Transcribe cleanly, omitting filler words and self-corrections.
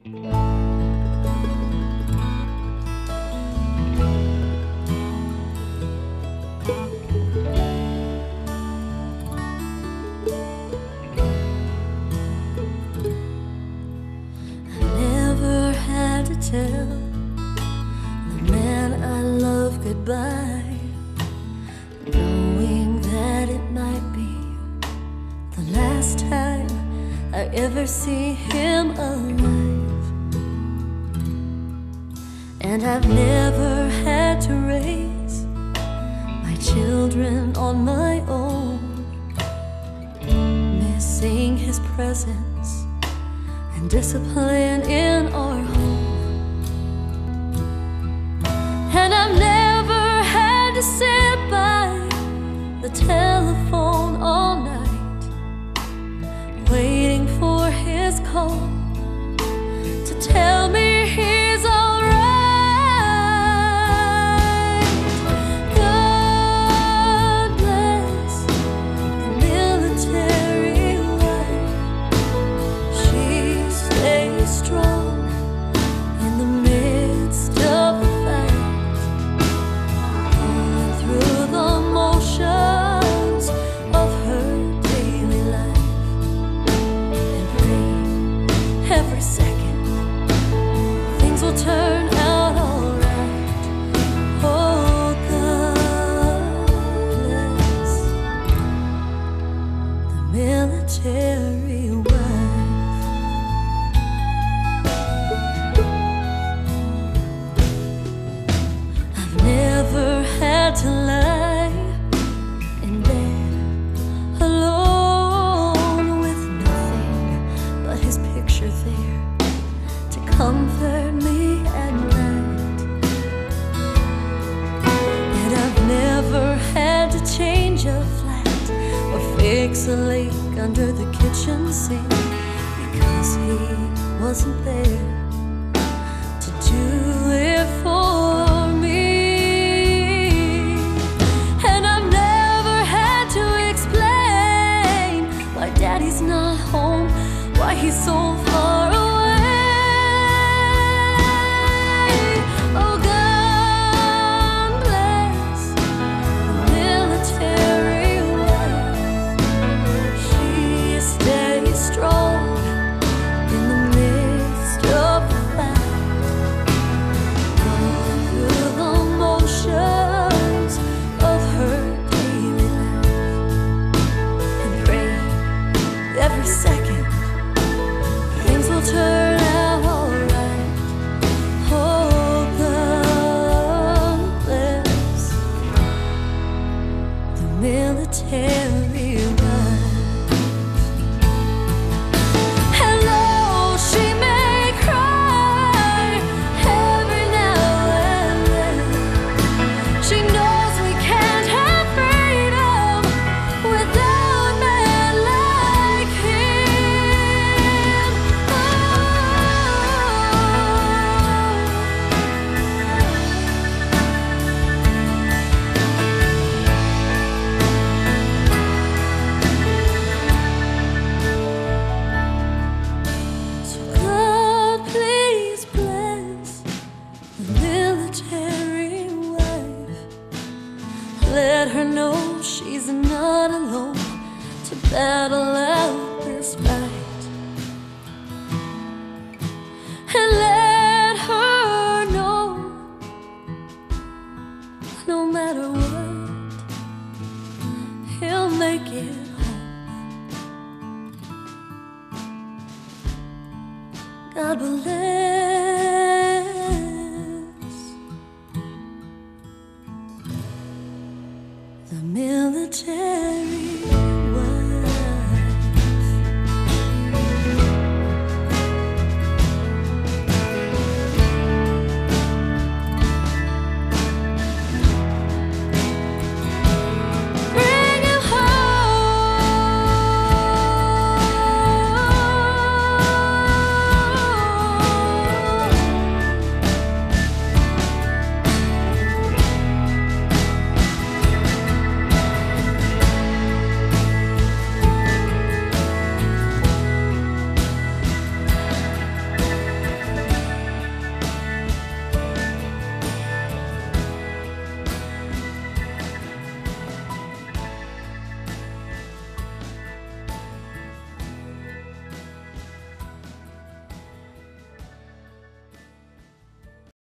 Never had to tell the man I love goodbye, knowing that it might be the last time I ever see him alive. And I've never had to raise my children on my own, missing his presence and discipline in our home. And I've never had to sit by the telephone all night, waiting for his call to tell me he's alright. God bless the military wife. She stays strong in the midst of the fight, going through the motions of her daily life, and praying every second things will turn out alright. Oh, God bless the military wife. I've never had to lie in bed alone with nothing but his picture there to comfort me at night. And I've never had to change a flat or fix a leak under the kitchen sink, because he wasn't there to do it for me. And I've never had to explain why Daddy's not home, why he's so far away. Oh, God bless the military wife. She stays strong in the midst of the fight, going through the motions of her daily life, and praying every second things will turn out alright. Oh, God bless the military wife. Hello, she may cry every now and then. She knows we can't have freedom without a man like him. So God, please bless the military wife. Let her know she's not alone to battle out this fight. And let her know, no matter what, he'll make it home. God will let